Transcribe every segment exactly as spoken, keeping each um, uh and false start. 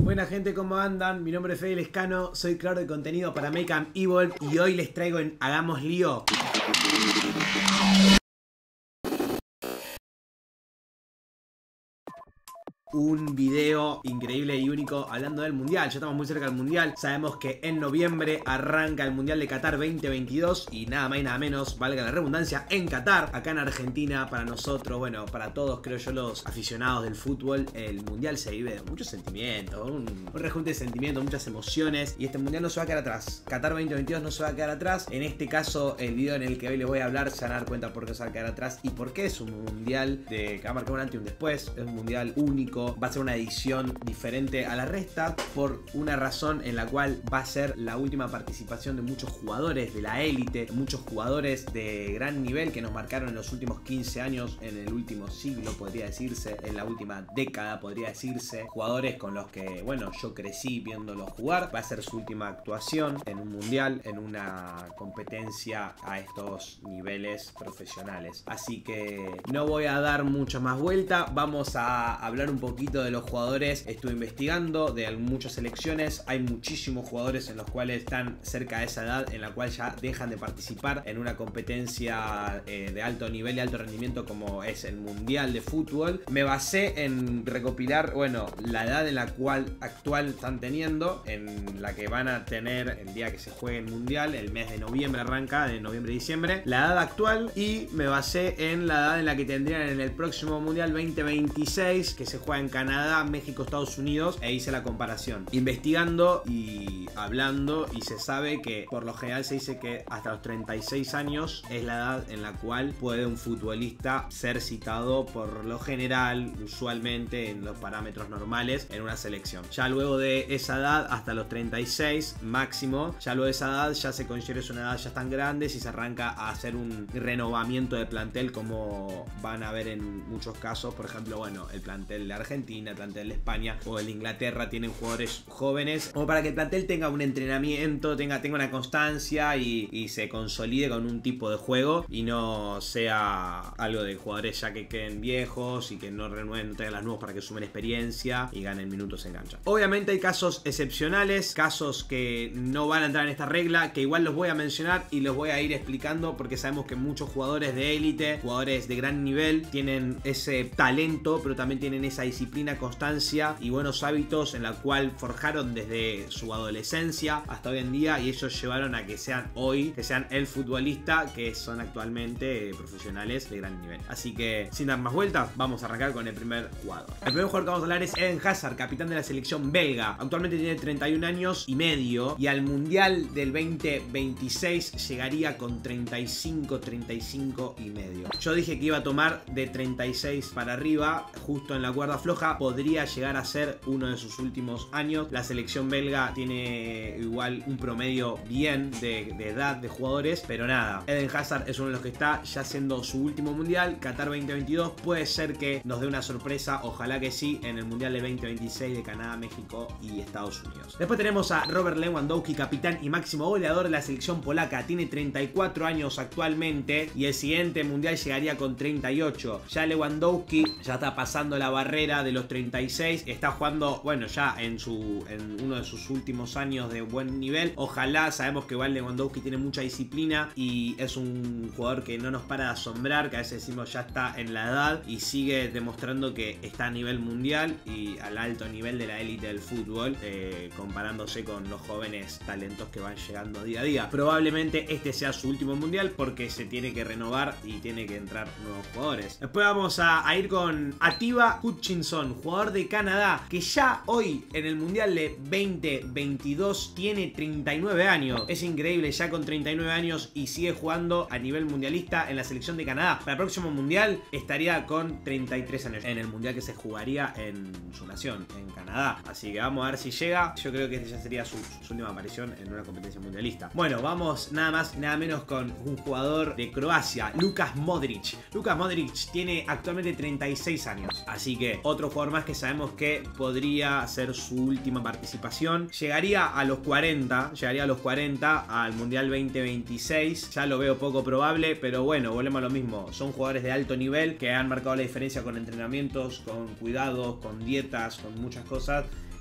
Buena gente, ¿cómo andan? Mi nombre es Fede Lescano, soy creador de contenido para Make Am Evil y hoy les traigo en Hagamos Lío un video increíble y único hablando del mundial. Ya estamos muy cerca del mundial. Sabemos que en noviembre arranca el mundial de Qatar veinte veintidós y nada más y nada menos, valga la redundancia, en Qatar, acá en Argentina. Para nosotros, bueno, para todos creo yo los aficionados del fútbol, el mundial se vive de muchos sentimientos, un, un rejunte de sentimientos, muchas emociones, y este mundial no se va a quedar atrás. Qatar veinte veintidós no se va a quedar atrás. En este caso, el video en el que hoy les voy a hablar se van a dar cuenta por qué se va a quedar atrás y por qué es un mundial de, que va a marcar un antes y un después. Es un mundial único. Va a ser una edición diferente a la resta por una razón en la cual va a ser la última participación de muchos jugadores de la élite, muchos jugadores de gran nivel que nos marcaron en los últimos quince años, en el último siglo podría decirse, en la última década podría decirse, jugadores con los que, bueno, yo crecí viéndolos jugar. Va a ser su última actuación en un mundial, en una competencia a estos niveles profesionales, así que no voy a dar mucha más vuelta. Vamos a hablar un poquito de los jugadores. Estuve investigando de muchas selecciones. Hay muchísimos jugadores en los cuales están cerca de esa edad en la cual ya dejan de participar en una competencia eh, de alto nivel y alto rendimiento como es el mundial de fútbol. Me basé en recopilar, bueno, la edad en la cual actual están teniendo, en la que van a tener el día que se juegue el mundial. El mes de noviembre arranca, de noviembre y diciembre, la edad actual, y me basé en la edad en la que tendrían en el próximo mundial veinte veintiséis que se juega en Canadá, México, Estados Unidos, e hice la comparación investigando y hablando, y se sabe que por lo general se dice que hasta los treinta y seis años es la edad en la cual puede un futbolista ser citado por lo general, usualmente en los parámetros normales, en una selección. Ya luego de esa edad, hasta los treinta y seis máximo, ya luego de esa edad ya se considera es una edad ya tan grande y se arranca a hacer un renovamiento de plantel, como van a ver en muchos casos. Por ejemplo, bueno, el plantel de Argentina, el plantel de España o el de Inglaterra tienen jugadores jóvenes, como para que el plantel tenga un entrenamiento, tenga, tenga una constancia y, y se consolide con un tipo de juego, y no sea algo de jugadores ya que queden viejos y que no renueven, no traigan las nuevas para que sumen experiencia y ganen minutos en cancha. Obviamente hay casos excepcionales, casos que no van a entrar en esta regla, que igual los voy a mencionar y los voy a ir explicando, porque sabemos que muchos jugadores de élite, jugadores de gran nivel, tienen ese talento, pero también tienen esa disciplina, constancia y buenos hábitos en la cual forjaron desde su adolescencia hasta hoy en día, y ellos llevaron a que sean hoy, que sean el futbolista que son actualmente, eh, profesionales de gran nivel. Así que sin dar más vueltas, vamos a arrancar con el primer jugador. El primer jugador que vamos a hablar es Eden Hazard, capitán de la selección belga. Actualmente tiene treinta y un años y medio, y al mundial del veinte veintiséis llegaría con treinta y cinco, treinta y cinco y medio. Yo dije que iba a tomar de treinta y seis para arriba, justo en la cuerda floja. Podría llegar a ser uno de sus últimos años. La selección belga tiene igual un promedio bien de, de edad de jugadores, pero nada, Eden Hazard es uno de los que está ya haciendo su último mundial. Qatar veinte veintidós puede ser que nos dé una sorpresa, ojalá que sí, en el mundial de veinte veintiséis de Canadá, México y Estados Unidos. Después tenemos a Robert Lewandowski, capitán y máximo goleador de la selección polaca. Tiene treinta y cuatro años actualmente y el siguiente mundial llegaría con treinta y ocho. Ya Lewandowski ya está pasando la barrera de los treinta y seis, está jugando, bueno, ya en su en uno de sus últimos años de buen nivel. Ojalá, sabemos que igual Lewandowski tiene mucha disciplina y es un jugador que no nos para de asombrar, que a veces decimos ya está en la edad y sigue demostrando que está a nivel mundial y al alto nivel de la élite del fútbol, eh, comparándose con los jóvenes talentos que van llegando día a día. Probablemente este sea su último mundial porque se tiene que renovar y tiene que entrar nuevos jugadores. Después vamos a, a ir con Atiba Hutchinson, jugador de Canadá, que ya hoy en el mundial de veinte veintidós tiene treinta y nueve años. Es increíble, ya con treinta y nueve años y sigue jugando a nivel mundialista en la selección de Canadá. Para el próximo mundial estaría con treinta y tres años, en el mundial que se jugaría en su nación, en Canadá. Así que vamos a ver si llega. Yo creo que este ya sería su, su última aparición en una competencia mundialista. Bueno, vamos nada más nada menos con un jugador de Croacia, Lukas Modric. Lukas Modric tiene actualmente treinta y seis años, así que otro jugador más que sabemos que podría ser su última participación. Llegaría a los cuarenta, llegaría a los cuarenta al mundial veinte veintiséis. Ya lo veo poco probable, pero bueno, volvemos a lo mismo. Son jugadores de alto nivel que han marcado la diferencia con entrenamientos, con cuidados, con dietas, con muchas cosas.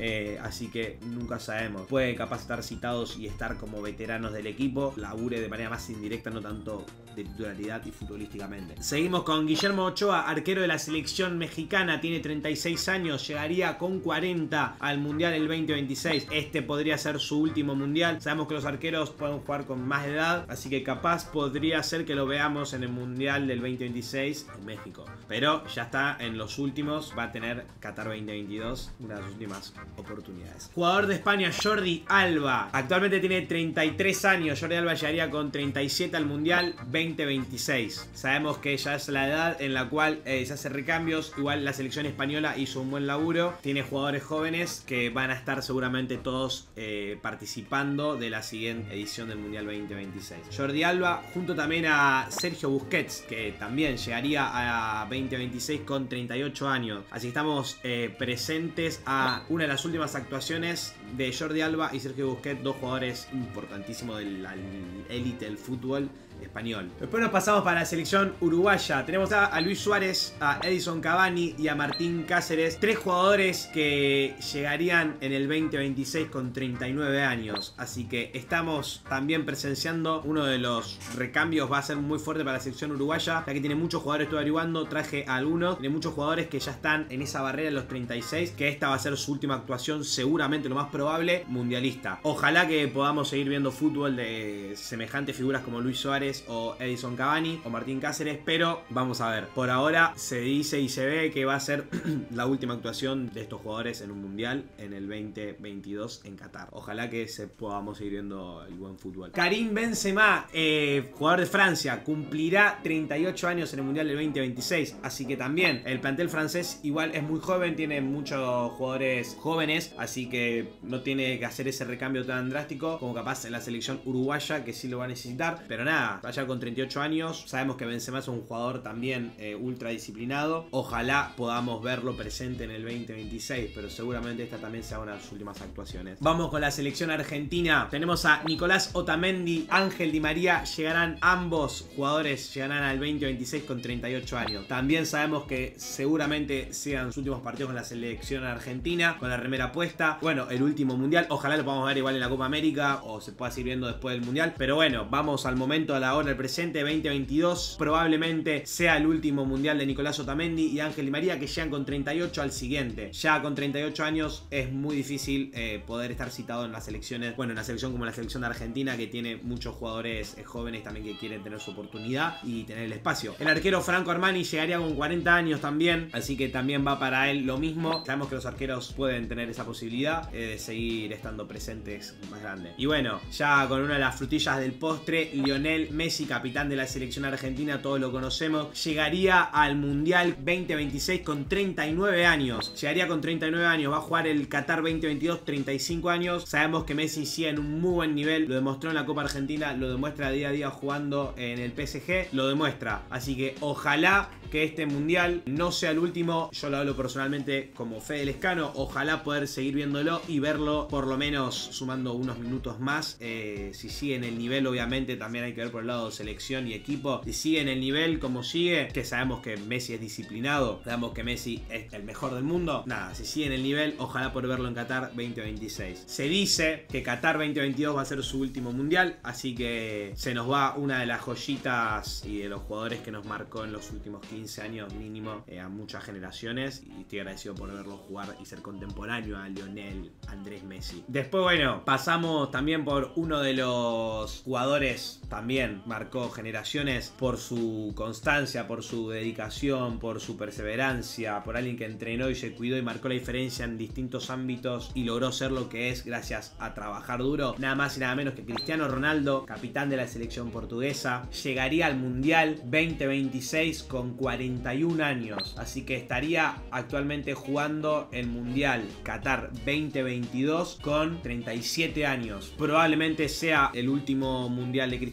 eh, así que nunca sabemos. Puede capaz estar citados y estar como veteranos del equipo, labure de manera más indirecta, no tanto de titularidad y futbolísticamente. Seguimos con Guillermo Ochoa, arquero de la selección mexicana, tiene treinta y seis años, llegaría con cuarenta al Mundial el veinte veintiséis. Este podría ser su último Mundial. Sabemos que los arqueros pueden jugar con más edad, así que capaz podría ser que lo veamos en el Mundial del veinte veintiséis en México. Pero ya está en los últimos, va a tener Qatar veinte veintidós, una de las últimas oportunidades. Jugador de España, Jordi Alba, actualmente tiene treinta y tres años. Jordi Alba llegaría con treinta y siete al Mundial veinte veintiséis. Sabemos que ya es la edad en la cual eh, se hace recambios. Igual la selección española hizo un buen laburo, tiene jugadores jóvenes que van a estar seguramente todos eh, participando de la siguiente edición del Mundial veinte veintiséis. Jordi Alba junto también a Sergio Busquets, que también llegaría a veinte veintiséis con treinta y ocho años. Así estamos eh, presentes a una de las últimas actuaciones de Jordi Alba y Sergio Busquets, dos jugadores importantísimos de la élite del fútbol español. Después nos pasamos para la selección uruguaya. Tenemos a, a Luis Suárez, a Edison Cavani y a Martín Cáceres. Tres jugadores que llegarían en el veinte veintiséis con treinta y nueve años. Así que estamos también presenciando uno de los recambios. Va a ser muy fuerte para la selección uruguaya, ya que tiene muchos jugadores. Estoy averiguando, traje a algunos. Tiene muchos jugadores que ya están en esa barrera de los treinta y seis, que esta va a ser su última actuación, seguramente lo más probable, mundialista. Ojalá que podamos seguir viendo fútbol de semejantes figuras como Luis Suárez o Edison Cavani o Martín Cáceres, pero vamos a ver. Por ahora se dice y se ve que va a ser la última actuación de estos jugadores en un mundial en el veinte veintidós en Qatar. Ojalá que se podamos seguir viendo el buen fútbol. Karim Benzema, eh, jugador de Francia, cumplirá treinta y ocho años en el mundial del veinte veintiséis, así que también el plantel francés igual es muy joven, tiene muchos jugadores jóvenes, así que no tiene que hacer ese recambio tan drástico como capaz en la selección uruguaya, que sí lo va a necesitar, pero nada, allá con treinta y ocho años. Sabemos que Benzema es un jugador también eh, ultra disciplinado. Ojalá podamos verlo presente en el veinte veintiséis, pero seguramente esta también sea una de sus últimas actuaciones. Vamos con la selección argentina. Tenemos a Nicolás Otamendi, Ángel Di María. Llegarán ambos jugadores, llegarán al veinte veintiséis con treinta y ocho años. También sabemos que seguramente sean sus últimos partidos con la selección argentina, con la remera puesta. Bueno, el último mundial. Ojalá lo podamos ver igual en la Copa América o se pueda seguir viendo después del mundial. Pero bueno, vamos al momento, a la hora, el presente. Veinte veintidós probablemente sea el último mundial de Nicolás Otamendi y Ángel Di María, que llegan con treinta y ocho al siguiente. Ya con treinta y ocho años es muy difícil eh, poder estar citado en las selecciones, bueno, en una selección como la selección de Argentina, que tiene muchos jugadores eh, jóvenes también que quieren tener su oportunidad y tener el espacio. El arquero Franco Armani llegaría con cuarenta años también, así que también va para él lo mismo. Sabemos que los arqueros pueden tener esa posibilidad eh, de seguir estando presentes más grande. Y bueno, ya con una de las frutillas del postre, Lionel Messi, capitán de la selección argentina, todos lo conocemos, llegaría al Mundial veinte veintiséis con treinta y nueve años. Llegaría con treinta y nueve años, va a jugar el Qatar veinte veintidós, treinta y cinco años. Sabemos que Messi sigue en un muy buen nivel, lo demostró en la Copa Argentina, lo demuestra día a día jugando en el P S G, lo demuestra. Así que ojalá que este Mundial no sea el último. Yo lo hablo personalmente como Fede Lescano. Ojalá poder seguir viéndolo y verlo por lo menos sumando unos minutos más. Eh, si sigue en el nivel, obviamente también hay que ver por el lado de selección y equipo. Si sigue en el nivel como sigue, que sabemos que Messi es disciplinado, sabemos que Messi es el mejor del mundo. Nada, si sigue en el nivel, ojalá poder verlo en Qatar veinte veintiséis. Se dice que Qatar veinte veintidós va a ser su último Mundial, así que se nos va una de las joyitas y de los jugadores que nos marcó en los últimos quince años mínimo eh, a muchas generaciones, y estoy agradecido por verlo jugar y ser contemporáneo a Lionel Andrés Messi. Después, bueno, pasamos también por uno de los jugadores, también marcó generaciones por su constancia, por su dedicación, por su perseverancia, por alguien que entrenó y se cuidó y marcó la diferencia en distintos ámbitos y logró ser lo que es gracias a trabajar duro. Nada más y nada menos que Cristiano Ronaldo, capitán de la selección portuguesa, llegaría al Mundial veinte veintiséis con cuarenta y un años, así que estaría actualmente jugando el Mundial Qatar veinte veintidós con treinta y siete años. Probablemente sea el último Mundial de Cristiano Ronaldo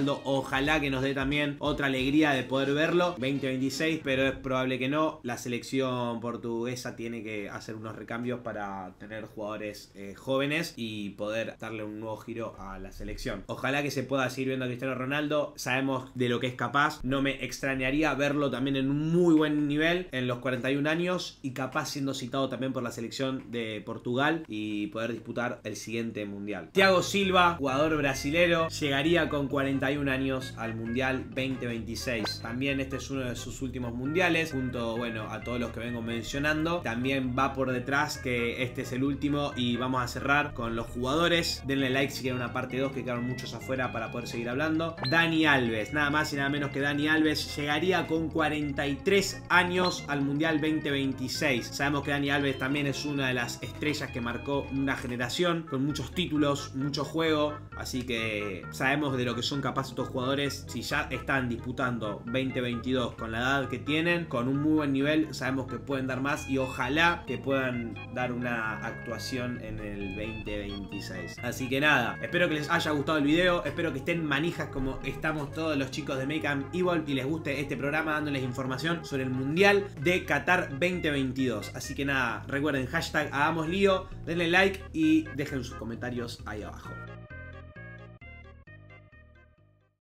Ronaldo. Ojalá que nos dé también otra alegría de poder verlo veinte veintiséis, pero es probable que no. La selección portuguesa tiene que hacer unos recambios para tener jugadores eh, jóvenes y poder darle un nuevo giro a la selección. Ojalá que se pueda seguir viendo a Cristiano Ronaldo. Sabemos de lo que es capaz. No me extrañaría verlo también en un muy buen nivel en los cuarenta y un años y capaz siendo citado también por la selección de Portugal y poder disputar el siguiente mundial. Thiago Silva, jugador brasilero, llegaría con cuarenta y un años al mundial veinte veintiséis. También este es uno de sus últimos mundiales, junto, bueno, a todos los que vengo mencionando. También va por detrás que este es el último y vamos a cerrar con los jugadores. Denle like si quieren una parte dos, que quedaron muchos afuera para poder seguir hablando. Dani Alves, nada más y nada menos que Dani Alves, llegaría con cuarenta y tres años al mundial veinte veintiséis. Sabemos que Dani Alves también es una de las estrellas que marcó una generación con muchos títulos, mucho juego, así que sabemos de lo que son capaces estos jugadores. Si ya están disputando veinte veintidós con la edad que tienen, con un muy buen nivel, sabemos que pueden dar más y ojalá que puedan dar una actuación en el veinte veintiséis. Así que nada, espero que les haya gustado el video, espero que estén manijas como estamos todos los chicos de Make Am Evil y les guste este programa dándoles información sobre el Mundial de Qatar veinte veintidós. Así que nada, recuerden, hashtag hagamos lío, denle like y dejen sus comentarios ahí abajo.